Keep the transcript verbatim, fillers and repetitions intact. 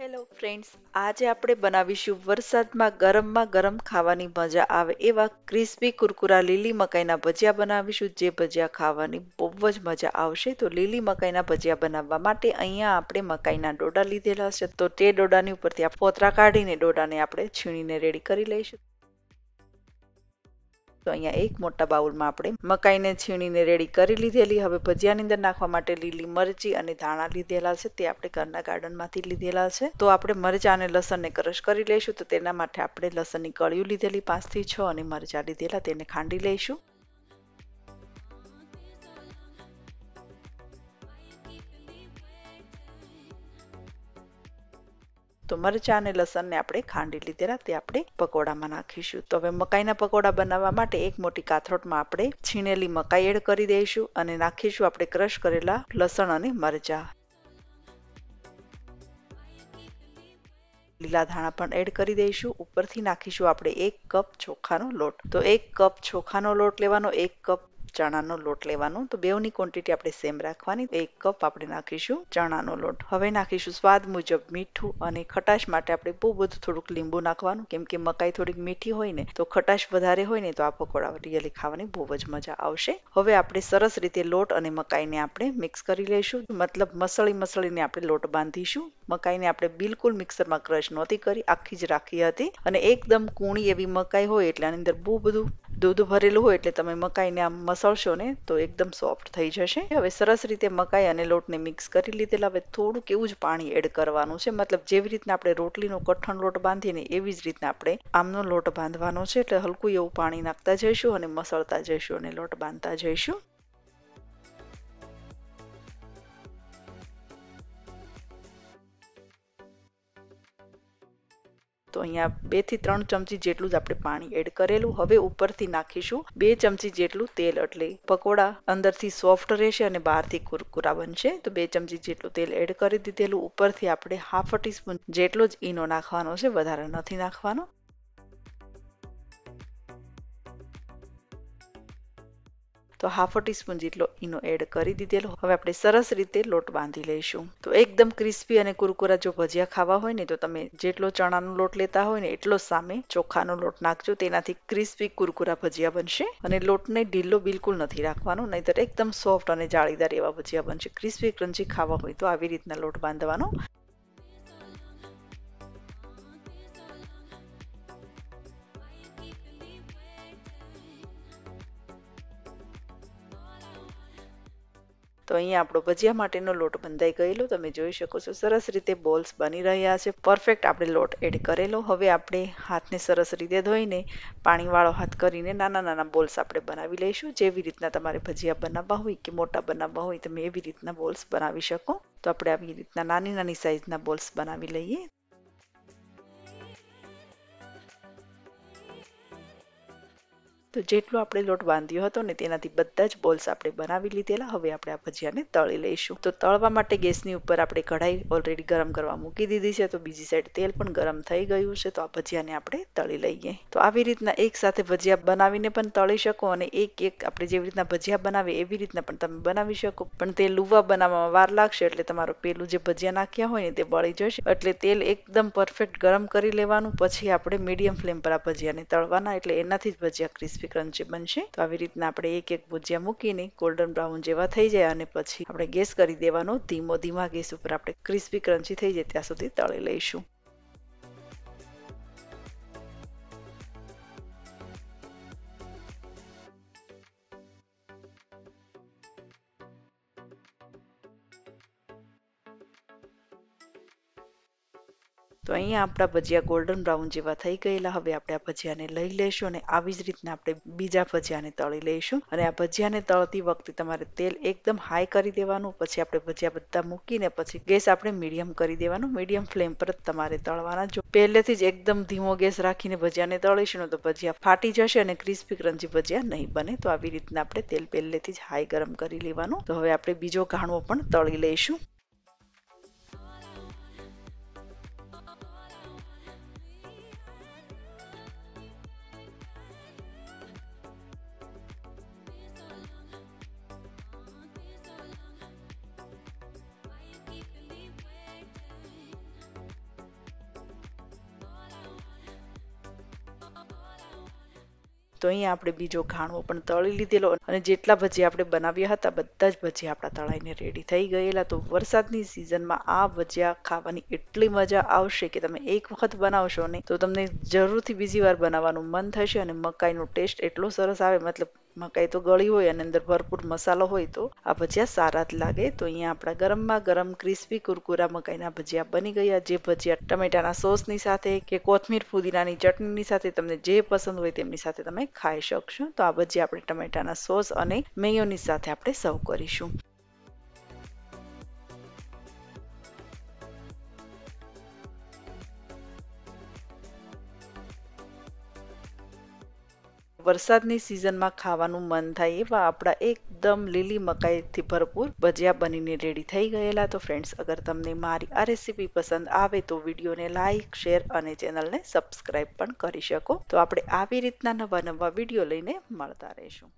Hello friends, આજે આપણે બનાવીશું વરસાદમાં ગરમમાં ગરમ ખાવાની મજા આવે એવા ક્રિસ્પી કુરકુરા લીલી મકાઈના ભજીયા બનાવીશું, જે ભજીયા ખાવાની બહુ જ મજા આવશે। તો લીલી મકાઈના ભજીયા બનાવવા માટે અહીંયા આપણે મકાઈના ડોડા લીધેલા છે, તો તે ડોડાની ઉપરથી આપણે ફોતરા કાઢીને ડોડાને આપણે છીણીને રેડી કરી લઈશું। તો અહીંયા એક મોટા બાઉલમાં આપણે મકાઈને છીણીને રેડી કરી લીધેલી। હવે ભજીયાની અંદર નાખવા માટે લીલી મરચી અને ધાણા લીધેલા છે, તે આપણે ઘરના ગાર્ડનમાંથી લીધેલા છે। તો આપણે મરચા અને લસણને ક્રશ કરી લઈશું। તો તેના માટે આપણે લસણની કળીઓ લીધેલી પાંચ થી છ અને મરચા લીધેલા, તેને ખાંડી લઈશું। તો મરચા અને લસણને આપણે ખાંડી લીધેલા, તે આપણે પકોડામાં નાખીશું। તો હવે મકાઈના પકોડા બનાવવા માટે એક મોટી કાથરોટમાં આપણે છીણેલી મકાઈ એડ કરી દઈશું અને નાખીશું આપણે ક્રશ કરેલા લસણ અને મરચા। લીલા ધાણા પણ એડ કરી દઈશું। ઉપરથી નાખીશું આપણે એક કપ ચોખાનો લોટ। તો એક કપ ચોખાનો લોટ લેવાનો, એક કપ ચણાનો લોટ લેવાનો। તો બેવની ક્વોન્ટિટી આપણે સેમ રાખવાની। એક કપ આપણે નાખીશું ચણાનો લોટ। હવે નાખીશું સ્વાદ મુજબ મીઠું અને ખટાશ માટે આપણે બહુ બધું થોડુંક લીંબુ નાખવાનું, કેમ કે મકાઈ થોડીક મીઠી હોય ને તો ખટાશ વધારે હોય ને તો આ પકોડા રિયલી ખાવાની બહુ જ મજા આવશે। હવે આપણે સરસ રીતે લોટ અને મકાઈને આપણે મિક્સ કરી લઈશું, મતલબ મસળી મસળીને આપણે લોટ બાંધીશું। મકાઈને આપણે બિલકુલ મિક્સરમાં ક્રશ નહોતી કરી, આખી જ રાખી હતી અને એકદમ કૂણી એવી મકાઈ હોય એટલે આની અંદર બહુ બધું દૂધ ભરેલું હોય એટલે તમે મકાઈને આમ મસળશો ને તો એકદમ સોફ્ટ થઈ જશે। હવે સરસ રીતે મકાઈ અને લોટને મિક્સ કરી લીધેલા। હવે થોડુંક એવું જ પાણી એડ કરવાનું છે, મતલબ જેવી રીતના આપણે રોટલીનો કઠણ લોટ બાંધીએ ને એવી જ રીતના આપણે આમનો લોટ બાંધવાનો છે। એટલે હલકું એવું પાણી નાખતા જઈશું અને મસળતા જઈશું અને લોટ બાંધતા જઈશું। તો અહીંયા બે થી ત્રણ ચમચી જેટલું જ આપણે પાણી એડ કરેલું। હવે ઉપરથી નાખીશું બે ચમચી જેટલું તેલ, એટલે પકોડા અંદરથી સોફ્ટ રહેશે અને બહારથી કુરકુરા બનશે। તો બે ચમચી જેટલું તેલ એડ કરી દીધેલું। ઉપરથી આપણે હાફ ટીસ્પૂન જેટલો જ ઈનો નાખવાનો છે, વધારે નથી નાખવાનો। તો હાફ ટીસ્પૂન જેટલો ઈનો એડ કરી દીધેલો। હવે આપણે સરસ રીતે લોટ બાંધી લઈશું। તો એકદમ ક્રિસ્પી અને કુરકુરા જો ભજીયા ખાવા હોય ને તો તમે જેટલો ચણાનો લોટ લેતા હોય ને એટલો સામે ચોખાનો લોટ નાખજો, તેનાથી ક્રિસ્પી કુરકુરા ભજીયા બનશે। અને લોટને ઢીલો બિલકુલ નથી રાખવાનો, નહીતર એકદમ સોફ્ટ અને જાળીદાર એવા ભજીયા બનશે। ક્રિસ્પી ક્રન્ચી ખાવા હોય તો આવી રીતના લોટ બાંધવાનો। તો અહીંયા આપણો ભજીયા માટેનો લોટ બંધાઈ ગયેલો તમે જોઈ શકો છો। સરસ રીતે બોલ્સ બની રહ્યા છે, પરફેક્ટ આપણે લોટ એડ કરેલો। હવે આપણે હાથને સરસ રીતે ધોઈને પાણીવાળો હાથ કરીને નાના નાના બોલ્સ આપણે બનાવી લઈશું। જેવી રીતના તમારે ભજીયા બનાવવા હોય કે મોટા બનાવવા હોય તમે એવી રીતના બોલ્સ બનાવી શકો। તો આપણે આવી રીતના નાની નાની સાઈઝના બોલ્સ બનાવી લઈએ। તો જેટલો આપણે લોટ બાંધ્યો હતો ને તેનાથી બધા જ બોલ્સ આપણે બનાવી લીધેલા। હવે આપણે આ ભજીયાને તળી લઈશું। તો તળવા માટે ગેસની ઉપર આપણે કઢાઈ ઓલરેડી ગરમ કરવા મૂકી દીધી છે, તો બીજી સાઈડ તેલ પણ ગરમ થઈ ગયું છે। તો આ ભજીયાને આપણે તળી લઈએ। તો આવી રીતના એક સાથે ભજીયા બનાવીને પણ તળી શકો અને એક એક આપણે જેવી રીતના ભજીયા બનાવીએ એવી રીતના પણ તમે બનાવી શકો, પણ તે લુવા બનાવવામાં વાર લાગશે એટલે તમારું પેલું જે ભજીયા નાખ્યા હોય ને તે બળી જશે। એટલે તેલ એકદમ પરફેક્ટ ગરમ કરી લેવાનું, પછી આપણે મીડિયમ ફ્લેમ પર આ ભજીયાને તળવાના, એટલે એનાથી જ ભજીયા ક્રિસ્પી ક્રન્ચી બનશે। તો આવી રીતના આપણે એક એક ભજીયા મૂકીને ગોલ્ડન બ્રાઉન જેવા થઈ જાય અને પછી આપણે ગેસ કરી દેવાનો ધીમો। ધીમા ગેસ ઉપર આપણે ક્રિસ્પી ક્રન્ચી થઈ જાય ત્યાં સુધી તળી લઈશું। તો અહીંયા આપણા ભજીયા ગોલ્ડન બ્રાઉન જેવા થઈ ગયેલા। હવે આપણે આ ભજીયાને લઈ લઈશું અને આવી જ રીતના આપણે બીજા ભજીયાને તળી લઈશું। અને આ ભજીયાને તળતી વખતે તમારે તેલ એકદમ હાઈ કરી દેવાનું, પછી આપણે ભજીયા બધા મૂકીને પછી ગેસ આપણે મીડિયમ કરી દેવાનું। મીડિયમ ફ્લેમ પર જ તમારે તળવાના। જો પહેલેથી જ એકદમ ધીમો ગેસ રાખીને ભજીયાને તળીશું તો ભજીયા ફાટી જશે અને ક્રિસ્પી ક્રન્ચી ભજીયા નહીં બને। તો આવી રીતના આપણે તેલ પહેલેથી જ હાઈ ગરમ કરી લેવાનું। તો હવે આપણે બીજો ઘાણવો પણ તળી લઈશું। તો અહીંયા આપણે બીજો ઘાણવો પણ તળી લીધેલો અને જેટલા ભજીયા આપણે બનાવ્યા હતા બધા જ ભજીયા આપણા તળાઈને રેડી થઈ ગયેલા. તો વરસાદની સિઝનમાં આ ભજીયા ખાવાની એટલી મજા આવશે કે તમે એક વખત બનાવશો ને તો તમને જરૂરથી બીજી વાર બનાવવાનું મન થશે. અને મકાઈનો ટેસ્ટ એટલો સરસ આવે, મતલબ મકાઈ તો ગળી હોય અને અંદર ભરપૂર મસાલો હોય તો આ ભજીયા સારા જ લાગે. તો અહીંયા આપણા ગરમમાં ગરમ ક્રિસ્પી કુરકુરા મકાઈના ભજીયા બની ગયા, જે ભજીયા ટમેટાના સોસની સાથે કે કોથમીર ફુદીનાની ચટણીની સાથે તમને જે પસંદ હોય તેમની સાથે તમે ખાઈ શકશો. તો આ ભજીયા આપણે ટમેટાના સોસ અને મેયોનીઝ સાથે આપણે સર્વ કરીશું. વરસાદની સિઝનમાં ખાવાનું મન થાય એવા આપણા એકદમ લીલી મકાઈથી ભરપૂર ભજીયા બનીને રેડી થઈ ગયેલા. તો ફ્રેન્ડ્સ, અગર તમને મારી આ રેસીપી પસંદ આવે તો વિડીયોને લાઈક, શેર અને ચેનલને સબસ્ક્રાઈબ પણ કરી શકો. તો આપણે આવી રીતના નવા નવા વિડીયો લઈને મળતા રહીશું.